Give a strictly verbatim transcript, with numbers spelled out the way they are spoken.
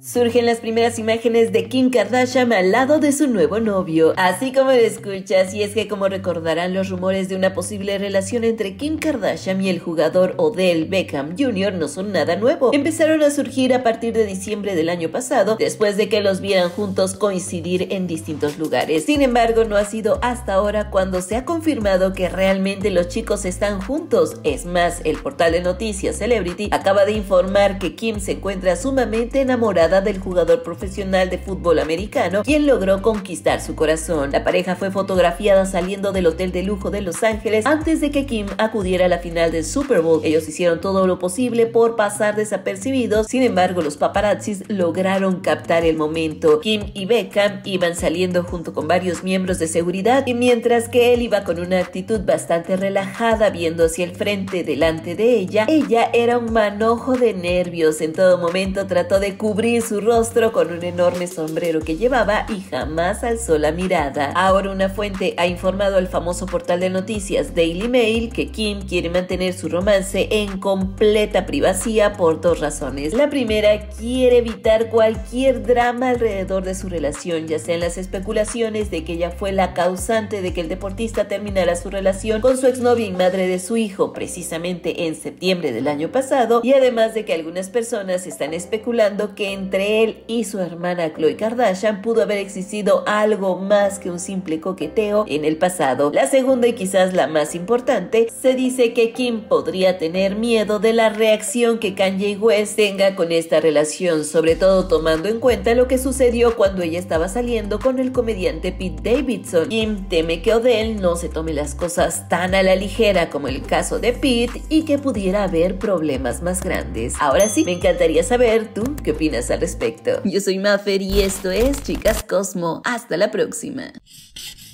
Surgen las primeras imágenes de Kim Kardashian al lado de su nuevo novio. Así como lo escuchas, y es que como recordarán, los rumores de una posible relación entre Kim Kardashian y el jugador Odell Beckham junior no son nada nuevo. Empezaron a surgir a partir de diciembre del año pasado, después de que los vieran juntos coincidir en distintos lugares. Sin embargo, no ha sido hasta ahora cuando se ha confirmado que realmente los chicos están juntos. Es más, el portal de noticias Celebrity acaba de informar que Kim se encuentra sumamente enamorada del jugador profesional de fútbol americano, quien logró conquistar su corazón. La pareja fue fotografiada saliendo del hotel de lujo de Los Ángeles antes de que Kim acudiera a la final del Super Bowl. Ellos hicieron todo lo posible por pasar desapercibidos, sin embargo los paparazzis lograron captar el momento. Kim y Beckham iban saliendo junto con varios miembros de seguridad, y mientras que él iba con una actitud bastante relajada viendo hacia el frente delante de ella, ella era un manojo de nervios. En todo momento trató de cubrir su rostro con un enorme sombrero que llevaba y jamás alzó la mirada. Ahora una fuente ha informado al famoso portal de noticias Daily Mail que Kim quiere mantener su romance en completa privacidad por dos razones. La primera, quiere evitar cualquier drama alrededor de su relación, ya sean las especulaciones de que ella fue la causante de que el deportista terminara su relación con su exnovia y madre de su hijo precisamente en septiembre del año pasado, y además de que algunas personas están especulando que entre él y su hermana Khloe Kardashian pudo haber existido algo más que un simple coqueteo en el pasado. La segunda, y quizás la más importante, se dice que Kim podría tener miedo de la reacción que Kanye West tenga con esta relación, sobre todo tomando en cuenta lo que sucedió cuando ella estaba saliendo con el comediante Pete Davidson. Kim teme que Odell no se tome las cosas tan a la ligera como el caso de Pete y que pudiera haber problemas más grandes. Ahora sí, me encantaría saber tú qué opinas al respecto. Yo soy Mafer y esto es Chicas Cosmo. Hasta la próxima.